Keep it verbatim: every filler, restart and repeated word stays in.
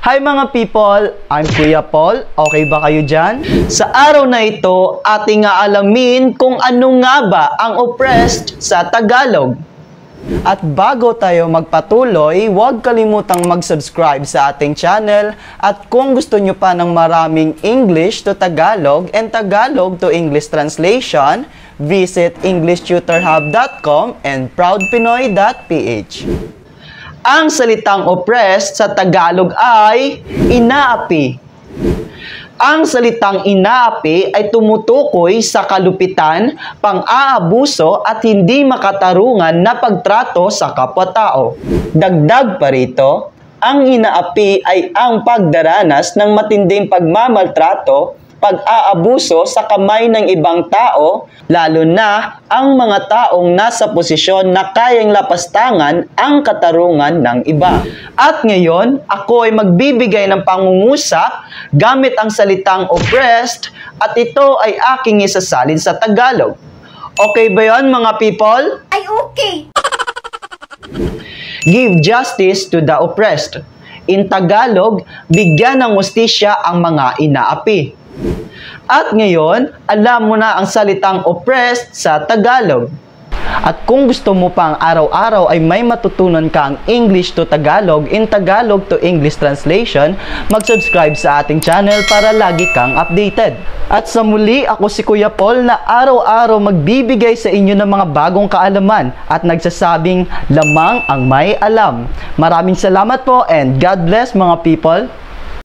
Hi mga people! I'm Kuya Paul. Okay ba kayo dyan? Sa araw na ito, ating aalamin kung ano nga ba ang oppressed sa Tagalog. At bago tayo magpatuloy, huwag kalimutang mag-subscribe sa ating channel. At kung gusto nyo pa ng maraming English to Tagalog and Tagalog to English translation, visit english tutor hub dot com and proud pinoy dot p h. Ang salitang oppressed sa Tagalog ay inaapi. Ang salitang inaapi ay tumutukoy sa kalupitan, pang-aabuso at hindi makatarungan na pagtrato sa kapwa-tao. Dagdag pa rito, ang inaapi ay ang pagdaranas ng matinding pagmamaltrato, pag-aabuso sa kamay ng ibang tao, lalo na ang mga taong nasa posisyon na kayang lapastangan ang katarungan ng iba. At ngayon, ako ay magbibigay ng pangungusap gamit ang salitang oppressed at ito ay aking isasalin sa Tagalog. Okay ba yon mga people? Ay, okay! Give justice to the oppressed. In Tagalog, bigyan ng hustisya ang mga inaapi. At ngayon, alam mo na ang salitang oppressed sa Tagalog. At kung gusto mo pang araw-araw ay may matutunan kang English to Tagalog in Tagalog to English translation, mag-subscribe sa ating channel para lagi kang updated. At sa muli, ako si Kuya Paul na araw-araw magbibigay sa inyo ng mga bagong kaalaman at nagsasabing lamang ang may alam. Maraming salamat po and God bless mga people!